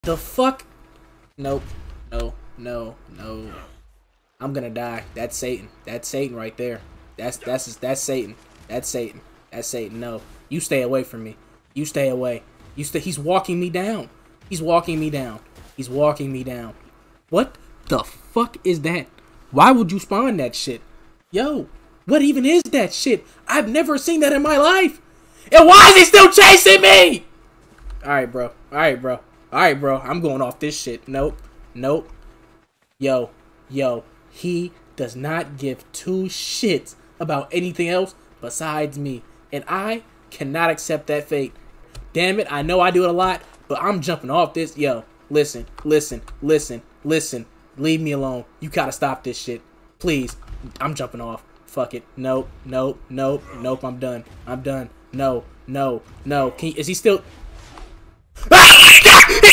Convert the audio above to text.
The fuck? Nope. No. No. No. I'm gonna die. That's Satan. That's Satan right there. That's Satan. That's Satan. That's Satan. No. You stay away from me. You stay away. He's walking me down. He's walking me down. He's walking me down. What the fuck is that? Why would you spawn that shit? Yo, what even is that shit? I've never seen that in my life. And why is he still chasing me? Alright, bro. Alright, bro. Alright, bro. I'm going off this shit. Nope. Nope. Yo. He does not give two shits about anything else besides me. And I cannot accept that fate. Damn it. I know I do it a lot, but I'm jumping off this. Yo, listen. Leave me alone. You gotta stop this shit. Please. I'm jumping off. Fuck it. Nope. I'm done. No. Is he still... Ah!